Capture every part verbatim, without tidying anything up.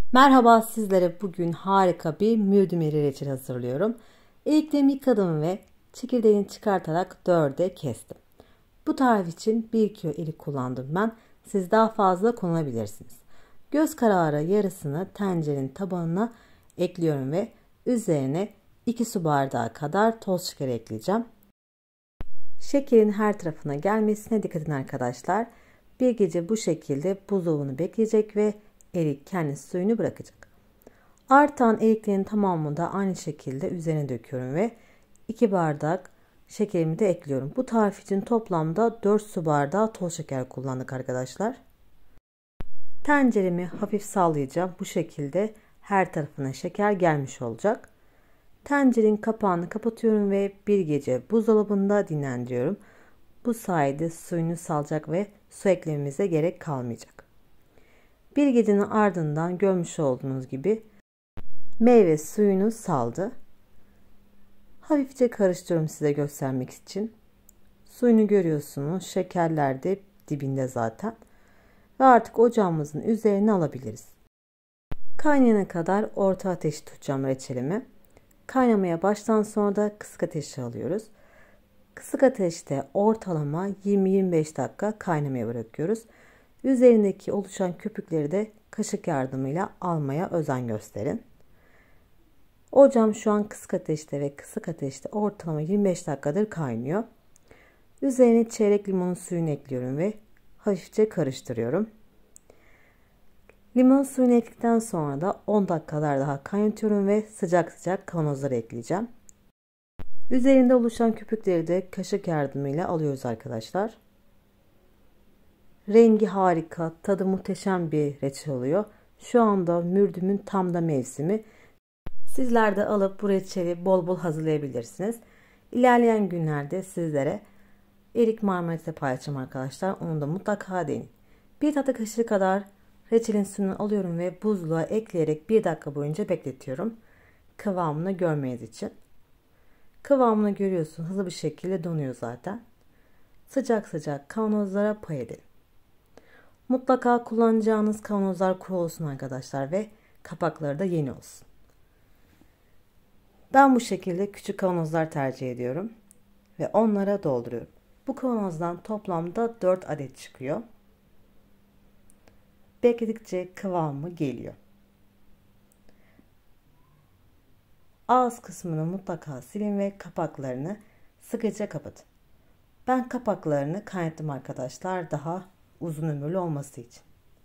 Merhaba, sizlere bugün harika bir mürdümeri reçeli hazırlıyorum. İliklerimi yıkadım ve çekirdeğini çıkartarak dörde kestim. Bu tarif için bir kilo ilik kullandım ben. Siz daha fazla kullanabilirsiniz. Göz kararı yarısını tencerenin tabanına ekliyorum ve üzerine iki su bardağı kadar toz şeker ekleyeceğim. Şekerin her tarafına gelmesine dikkat edin arkadaşlar. Bir gece bu şekilde buzdolabını bekleyecek ve erik kendi suyunu bırakacak. Artan eriklerin tamamını da aynı şekilde üzerine döküyorum ve iki bardak şekerimi de ekliyorum. Bu tarif için toplamda dört su bardağı toz şeker kullandık arkadaşlar. Tenceremi hafif sallayacağım. Bu şekilde her tarafına şeker gelmiş olacak. Tencerenin kapağını kapatıyorum ve bir gece buzdolabında dinlendiriyorum. Bu sayede suyunu salacak ve su eklememize gerek kalmayacak. Bir gecenin ardından görmüş olduğunuz gibi meyve suyunu saldı. Hafifçe karıştırıyorum size göstermek için. Suyunu görüyorsunuz. Şekerler de dibinde zaten. Ve artık ocağımızın üzerine alabiliriz. Kaynayana kadar orta ateşi tutacağım reçelimi. Kaynamaya baştan sonra da kısık ateşe alıyoruz. Kısık ateşte ortalama yirmi yirmi beş dakika kaynamaya bırakıyoruz. Üzerindeki oluşan köpükleri de kaşık yardımıyla almaya özen gösterin. Ocağım şu an kısık ateşte ve kısık ateşte ortalama yirmi beş dakikadır kaynıyor. Üzerine çeyrek limon suyunu ekliyorum ve hafifçe karıştırıyorum. Limon suyunu ekledikten sonra da on dakikalar daha kaynatıyorum ve sıcak sıcak kavanozlara ekleyeceğim. Üzerinde oluşan köpükleri de kaşık yardımıyla alıyoruz arkadaşlar. Rengi harika, tadı muhteşem bir reçel oluyor. Şu anda mürdümün tam da mevsimi. Sizler de alıp bu reçeli bol bol hazırlayabilirsiniz. İlerleyen günlerde sizlere erik marmelatı paylaşacağım arkadaşlar. Onu da mutlaka deneyin. Bir tatlı kaşığı kadar reçelin suyunu alıyorum ve buzluğa ekleyerek bir dakika boyunca bekletiyorum. Kıvamını görmeniz için. Kıvamını görüyorsun, hızlı bir şekilde donuyor zaten. Sıcak sıcak kavanozlara pay edelim. Mutlaka kullanacağınız kavanozlar kuru olsun arkadaşlar ve kapakları da yeni olsun. Ben bu şekilde küçük kavanozlar tercih ediyorum ve onlara dolduruyorum. Bu kavanozdan toplamda dört adet çıkıyor. Bekledikçe kıvamı geliyor. Ağız kısmını mutlaka silin ve kapaklarını sıkıca kapatın. Ben kapaklarını kaynattım arkadaşlar, daha uzun ömürlü olması için.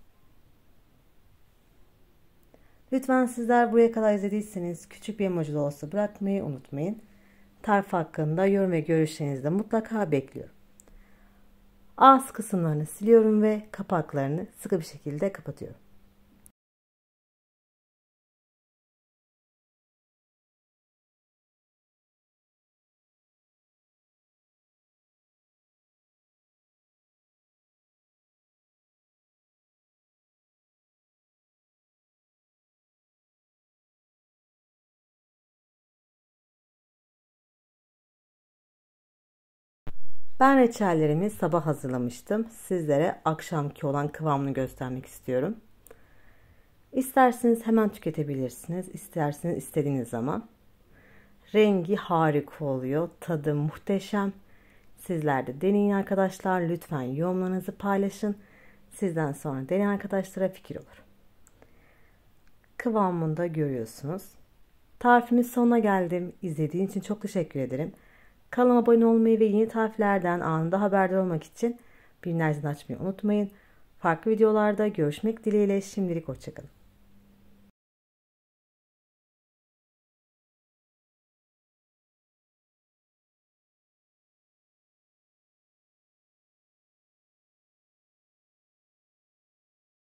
Lütfen sizler buraya kadar izlediyseniz küçük bir emoji de olsa bırakmayı unutmayın. Tarif hakkında yorum ve görüşlerinizi de mutlaka bekliyorum. Ağız kısımlarını siliyorum ve kapaklarını sıkı bir şekilde kapatıyorum. Ben reçellerimi sabah hazırlamıştım. Sizlere akşamki olan kıvamını göstermek istiyorum. İsterseniz hemen tüketebilirsiniz. İsterseniz istediğiniz zaman. Rengi harika oluyor. Tadı muhteşem. Sizler de deneyin arkadaşlar. Lütfen yorumlarınızı paylaşın. Sizden sonra deneyen arkadaşlara fikir olur. Kıvamını da görüyorsunuz. Tarifimin sonuna geldim. İzlediğiniz için çok teşekkür ederim. Kanalıma abone olmayı ve yeni tariflerden anında haberdar olmak için bildirimleri açmayı unutmayın. Farklı videolarda görüşmek dileğiyle, şimdilik hoşçakalın.